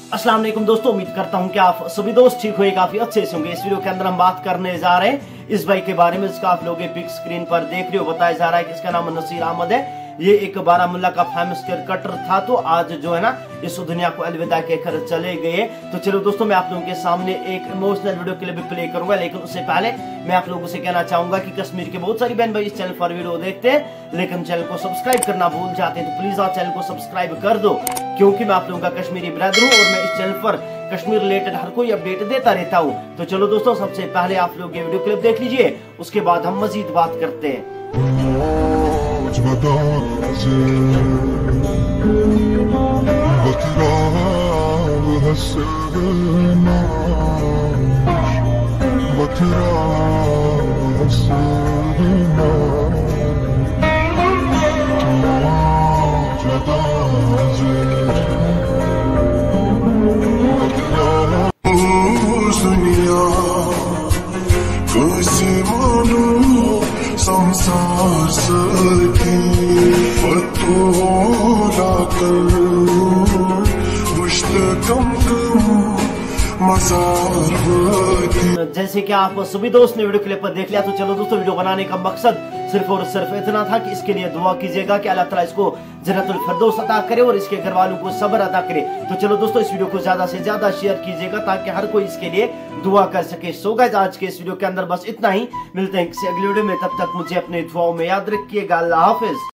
अस्सलाम वालेकुम दोस्तों, उम्मीद करता हूं कि आप सभी दोस्त ठीक हुए, काफी अच्छे से होंगे। इस वीडियो के अंदर हम बात करने जा रहे हैं इस भाई के बारे में, जिसका आप लोग बिग स्क्रीन पर देख रहे हो। बताया जा रहा है कि इसका नाम नसीर अहमद है। ये एक बारामूला का फेमस क्रिकेटर था, तो आज जो है ना इस दुनिया को अलविदा कहकर चले गए। तो चलो दोस्तों, मैं आप लोगों के सामने एक इमोशनल वीडियो क्लिप प्ले करूंगा, लेकिन उससे पहले मैं आप लोगों से कहना चाहूंगा कि कश्मीर के बहुत सारी बहन भाई इस चैनल पर वीडियो देखते हैं, लेकिन चैनल को सब्सक्राइब करना भूल जाते हैं। तो प्लीज आप चैनल को सब्सक्राइब कर दो, क्योंकि मैं आप लोगों का कश्मीरी ब्रदर हूँ और मैं इस चैनल पर कश्मीर रिलेटेड हर कोई अपडेट देता रहता हूँ। तो चलो दोस्तों, सबसे पहले आप लोग ये वीडियो क्लिप देख लीजिए, उसके बाद हम मजीद बात करते हैं। जैसे कि आप सभी दोस्त ने वीडियो क्लिप पर देख लिया, तो चलो दोस्तों, वीडियो बनाने का मकसद सिर्फ और सिर्फ इतना था कि इसके लिए दुआ कीजिएगा कि अल्लाह ताला इसको जन्नतुल फिरदौस अता करे और इसके घर वालों को सब्र अता करे। तो चलो दोस्तों, इस वीडियो को ज्यादा से ज्यादा शेयर कीजिएगा ताकि हर कोई इसके लिए दुआ कर सके। सो गाइस, आज के इस वीडियो के अंदर बस इतना ही। मिलते हैं किसी अगले वीडियो में, तब तक मुझे अपने दुआओं में याद रखिएगा। अल्लाह हाफिज।